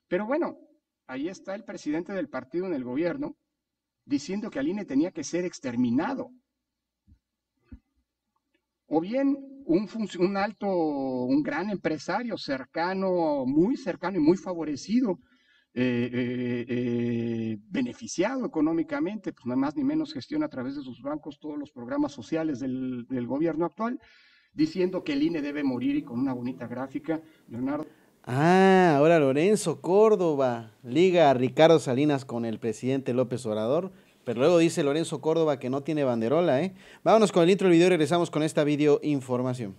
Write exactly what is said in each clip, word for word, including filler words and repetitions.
Pero bueno, ahí está el presidente del partido en el gobierno diciendo que al I N E tenía que ser exterminado. O bien un, un alto, un gran empresario cercano, muy cercano y muy favorecido, eh, eh, eh, beneficiado económicamente, pues nada más ni menos gestiona a través de sus bancos todos los programas sociales del, del gobierno actual, diciendo que el I N E debe morir y con una bonita gráfica, Leonardo. Ah, ahora Lorenzo Córdoba liga a Ricardo Salinas con el presidente López Obrador, pero luego dice Lorenzo Córdoba que no tiene banderola, ¿eh? Vámonos con el intro del video y regresamos con esta video información.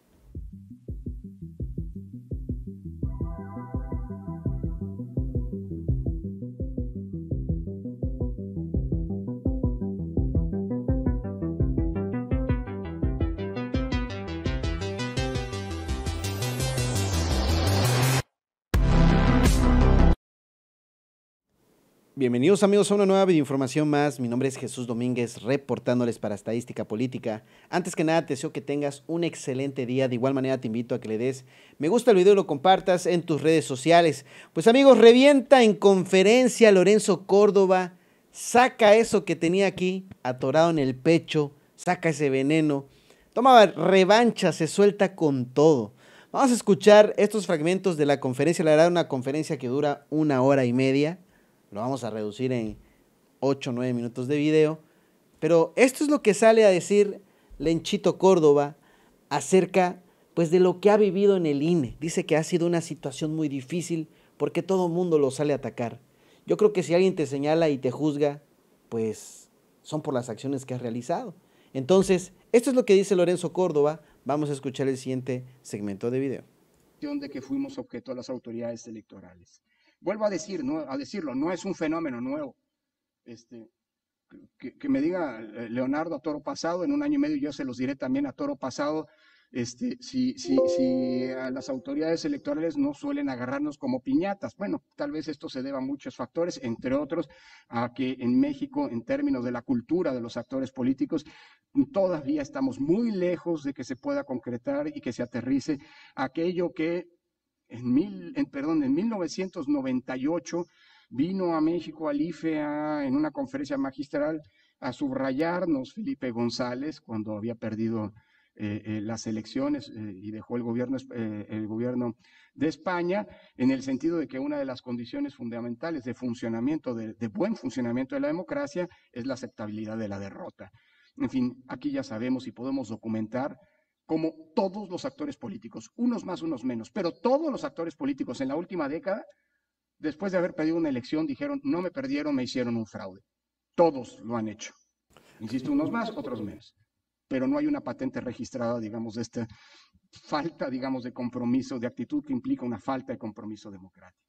Bienvenidos amigos a una nueva videoinformación más. Mi nombre es Jesús Domínguez, reportándoles para Estadística Política. Antes que nada te deseo que tengas un excelente día. De igual manera te invito a que le des me gusta al video y lo compartas en tus redes sociales. Pues amigos, revienta en conferencia Lorenzo Córdoba. Saca eso que tenía aquí atorado en el pecho. Saca ese veneno. Toma revancha, se suelta con todo. Vamos a escuchar estos fragmentos de la conferencia. La verdad, una conferencia que dura una hora y media. Lo vamos a reducir en ocho o nueve minutos de video. Pero esto es lo que sale a decir Lenchito Córdoba acerca pues, de lo que ha vivido en el I N E. Dice que ha sido una situación muy difícil porque todo el mundo lo sale a atacar. Yo creo que si alguien te señala y te juzga, pues son por las acciones que has realizado. Entonces, esto es lo que dice Lorenzo Córdoba. Vamos a escuchar el siguiente segmento de video. De que fuimos objeto de las autoridades electorales. Vuelvo a decir, no, a decirlo, no es un fenómeno nuevo. Este, que, que me diga Leonardo a toro pasado, en un año y medio yo se los diré también a toro pasado, este, si, si, si a las autoridades electorales no suelen agarrarnos como piñatas. Bueno, tal vez esto se deba a muchos factores, entre otros a que en México, en términos de la cultura de los actores políticos, todavía estamos muy lejos de que se pueda concretar y que se aterrice aquello que en, mil, en, perdón, en mil novecientos noventa y ocho vino a México al I F E a, en una conferencia magistral a subrayarnos Felipe González cuando había perdido eh, eh, las elecciones eh, y dejó el gobierno, eh, el gobierno de España, en el sentido de que una de las condiciones fundamentales de funcionamiento, de, de buen funcionamiento de la democracia, es la aceptabilidad de la derrota. En fin, aquí ya sabemos y podemos documentar como todos los actores políticos, unos más, unos menos, pero todos los actores políticos en la última década, después de haber perdido una elección, dijeron, no me perdieron, me hicieron un fraude. Todos lo han hecho. Insisto, unos más, otros menos. Pero no hay una patente registrada, digamos, de esta falta, digamos, de compromiso, de actitud que implica una falta de compromiso democrático.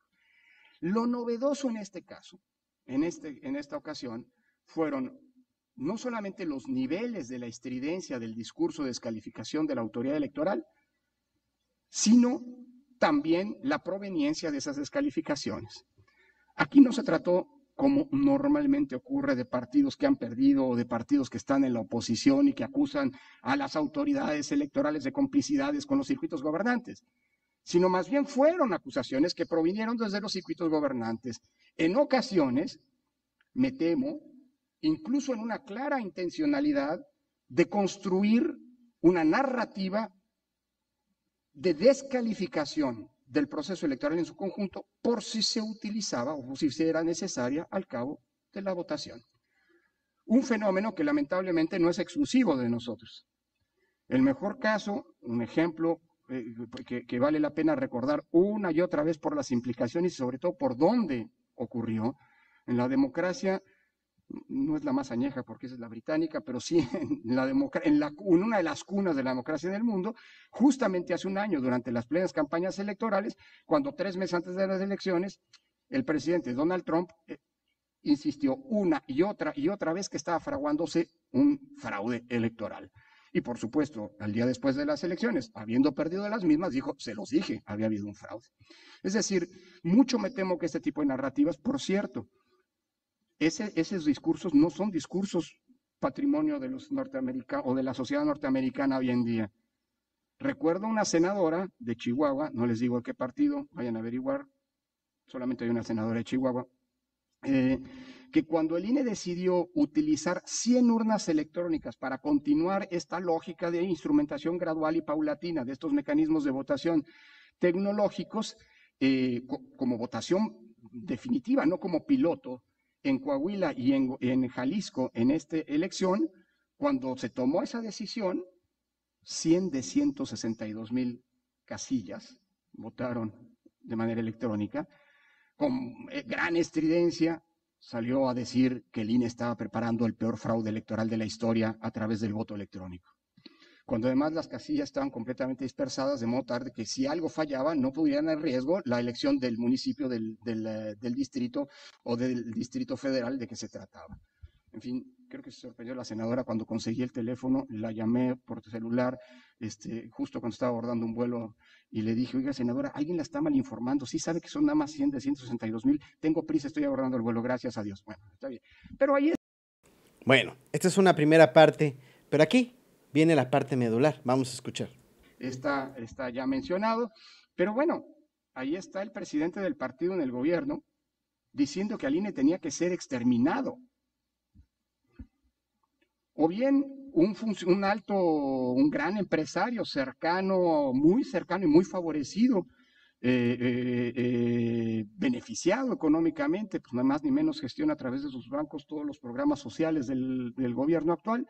Lo novedoso en este caso, en, este, en esta ocasión, fueron no solamente los niveles de la estridencia del discurso de descalificación de la autoridad electoral, sino también la proveniencia de esas descalificaciones. Aquí no se trató, como normalmente ocurre, de partidos que han perdido o de partidos que están en la oposición y que acusan a las autoridades electorales de complicidades con los circuitos gobernantes, sino más bien fueron acusaciones que provinieron desde los circuitos gobernantes. En ocasiones, me temo, incluso en una clara intencionalidad de construir una narrativa de descalificación del proceso electoral en su conjunto por si se utilizaba o si era necesaria al cabo de la votación. Un fenómeno que lamentablemente no es exclusivo de nosotros. El mejor caso, un ejemplo eh, que, que vale la pena recordar una y otra vez por las implicaciones y sobre todo por dónde ocurrió, en la democracia no es la más añeja porque esa es la británica, pero sí en, la en, la, en una de las cunas de la democracia del mundo, justamente hace un año, durante las plenas campañas electorales, cuando tres meses antes de las elecciones, el presidente Donald Trump eh, insistió una y otra y otra vez que estaba fraguándose un fraude electoral. Y por supuesto, al día después de las elecciones, habiendo perdido las mismas, dijo, se los dije, había habido un fraude. Es decir, mucho me temo que este tipo de narrativas, por cierto, Ese, esos discursos no son discursos patrimonio de los norteamericanos o de la sociedad norteamericana hoy en día. Recuerdo una senadora de Chihuahua, no les digo a qué partido, vayan a averiguar, solamente hay una senadora de Chihuahua, eh, que cuando el I N E decidió utilizar cien urnas electrónicas para continuar esta lógica de instrumentación gradual y paulatina de estos mecanismos de votación tecnológicos, eh, co como votación definitiva, no como piloto, en Coahuila y en, en Jalisco, en esta elección, cuando se tomó esa decisión, cien de ciento sesenta y dos mil casillas votaron de manera electrónica, con gran estridencia salió a decir que el I N E estaba preparando el peor fraude electoral de la historia a través del voto electrónico. Cuando además las casillas estaban completamente dispersadas, de modo tal que si algo fallaba no pudieran en riesgo la elección del municipio, del, del, del distrito o del distrito federal de que se trataba. En fin, creo que se sorprendió la senadora cuando conseguí el teléfono, la llamé por celular, este, justo cuando estaba abordando un vuelo, y le dije, oiga, senadora, alguien la está mal informando, sí sabe que son nada más cien de ciento sesenta y dos mil, tengo prisa, estoy abordando el vuelo, gracias a Dios. Bueno, está bien. Pero ahí es... Bueno, esta es una primera parte, pero aquí viene la parte medular, vamos a escuchar. Está, está ya mencionado, pero bueno, ahí está el presidente del partido en el gobierno diciendo que al I N E tenía que ser exterminado. O bien un, un alto, un gran empresario cercano, muy cercano y muy favorecido, eh, eh, eh, beneficiado económicamente, pues nada más ni menos gestiona a través de sus bancos todos los programas sociales del, del gobierno actual.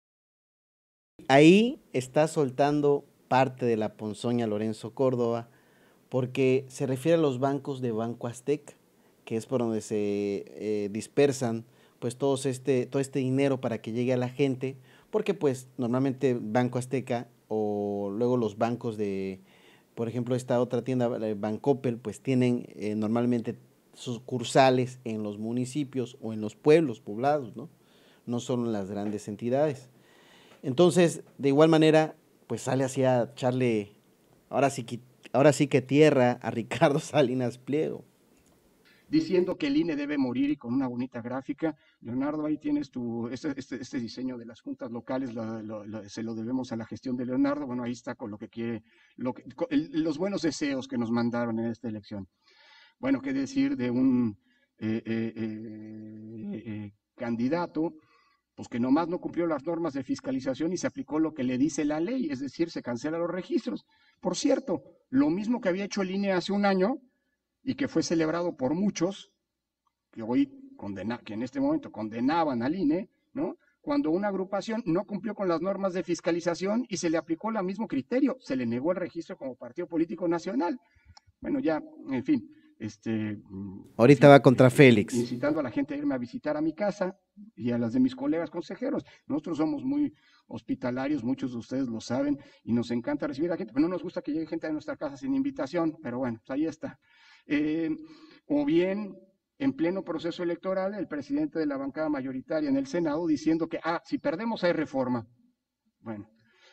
Ahí está soltando parte de la ponzoña Lorenzo Córdoba, porque se refiere a los bancos de Banco Azteca, que es por donde se eh, dispersan pues todos este, todo este dinero para que llegue a la gente, porque pues normalmente Banco Azteca o luego los bancos de, por ejemplo, esta otra tienda, Bancoppel, pues tienen eh, normalmente sucursales en los municipios o en los pueblos poblados, ¿no? No solo en las grandes entidades. Entonces, de igual manera, pues sale así a echarle, ahora sí que, ahora sí que tierra a Ricardo Salinas Pliego. Diciendo que el I N E debe morir y con una bonita gráfica. Leonardo, ahí tienes tu, este, este, este diseño de las juntas locales, lo, lo, lo, se lo debemos a la gestión de Leonardo. Bueno, ahí está con lo que quiere, lo que, el, los buenos deseos que nos mandaron en esta elección. Bueno, qué decir de un eh, eh, eh, eh, candidato pues que nomás no cumplió las normas de fiscalización y se aplicó lo que le dice la ley, es decir, se cancelan los registros. Por cierto, lo mismo que había hecho el I N E hace un año y que fue celebrado por muchos, que hoy condena, que en este momento condenaban al I N E, ¿no? Cuando una agrupación no cumplió con las normas de fiscalización y se le aplicó el mismo criterio, se le negó el registro como partido político nacional. Bueno, ya, en fin, este... Ahorita sí, va contra este, Félix. Incitando a la gente a irme a visitar a mi casa y a las de mis colegas consejeros. Nosotros somos muy hospitalarios, muchos de ustedes lo saben, y nos encanta recibir a gente, pero no nos gusta que llegue gente a nuestra casa sin invitación, pero bueno, pues ahí está. Eh, o bien, en pleno proceso electoral, el presidente de la bancada mayoritaria en el Senado diciendo que, ah, si perdemos hay reforma. Bueno,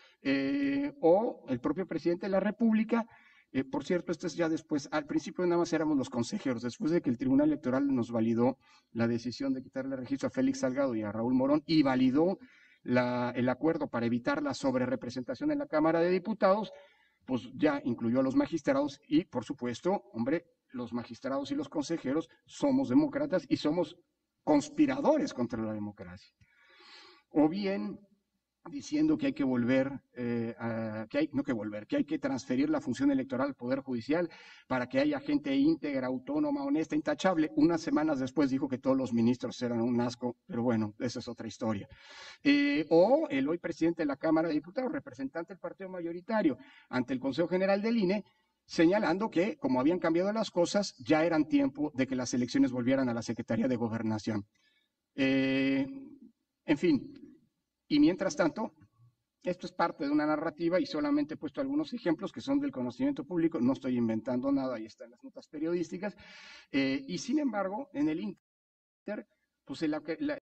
eh, o el propio presidente de la República. Eh, por cierto, esto es ya después, al principio nada más éramos los consejeros, después de que el Tribunal Electoral nos validó la decisión de quitarle el registro a Félix Salgado y a Raúl Morón y validó la, el acuerdo para evitar la sobrerepresentación en la Cámara de Diputados, pues ya incluyó a los magistrados y, por supuesto, hombre, los magistrados y los consejeros somos demócratas y somos conspiradores contra la democracia. O bien diciendo que hay que volver, eh, a, que hay, no que volver, que hay que transferir la función electoral al Poder Judicial para que haya gente íntegra, autónoma, honesta, intachable. Unas semanas después dijo que todos los ministros eran un asco, pero bueno, esa es otra historia. Eh, o el hoy presidente de la Cámara de Diputados, representante del partido mayoritario, ante el Consejo General del I N E, señalando que, como habían cambiado las cosas, ya eran tiempo de que las elecciones volvieran a la Secretaría de Gobernación. Eh, en fin, y mientras tanto, esto es parte de una narrativa y solamente he puesto algunos ejemplos que son del conocimiento público, no estoy inventando nada, ahí están las notas periodísticas, eh, y sin embargo, en el Inter, pues la, la...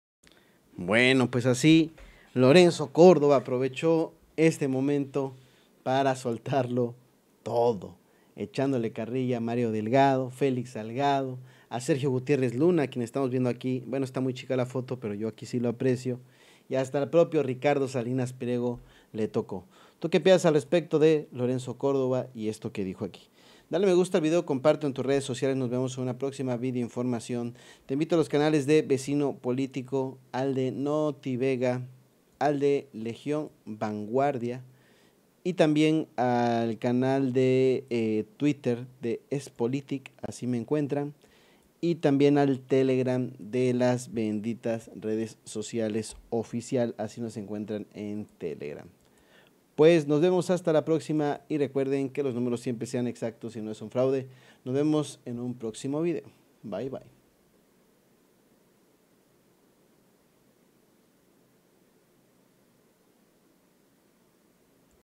Bueno, pues así, Lorenzo Córdoba aprovechó este momento para soltarlo todo, echándole carrilla a Mario Delgado, Félix Salgado, a Sergio Gutiérrez Luna, a quien estamos viendo aquí. Bueno, está muy chica la foto, pero yo aquí sí lo aprecio. Y hasta el propio Ricardo Salinas Pliego le tocó. ¿Tú qué piensas al respecto de Lorenzo Córdoba y esto que dijo aquí? Dale me gusta al video, comparte en tus redes sociales. Nos vemos en una próxima video información. Te invito a los canales de Vecino Político, al de Notivega, al de Legión Vanguardia y también al canal de eh, Twitter de Espolitic, así me encuentran, y también al Telegram de las benditas redes sociales oficial, así nos encuentran en Telegram. Pues nos vemos hasta la próxima y recuerden que los números siempre sean exactos y no es un fraude. Nos vemos en un próximo video. Bye bye.